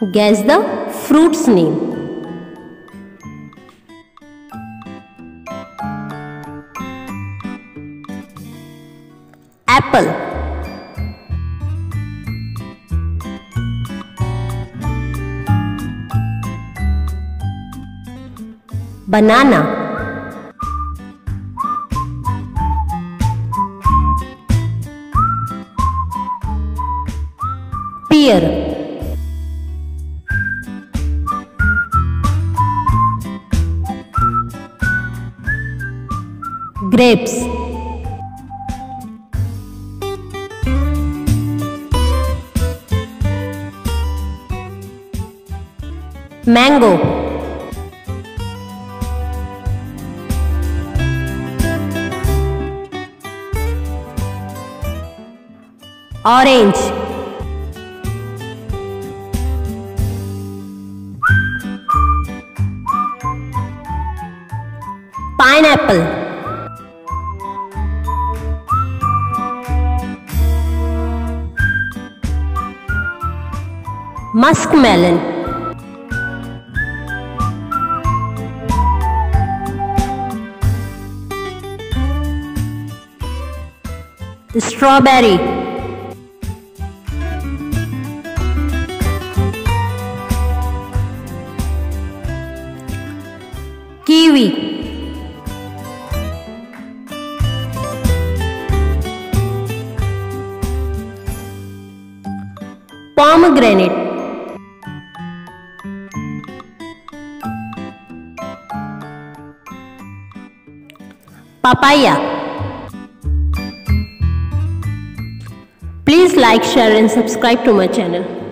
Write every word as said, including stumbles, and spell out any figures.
Guess the fruit's name. Apple. Banana. Pear. Grapes. Mango. Orange. Pineapple. Muskmelon. Strawberry. Kiwi. Pomegranate. Papaya. Please like, share and subscribe to my channel.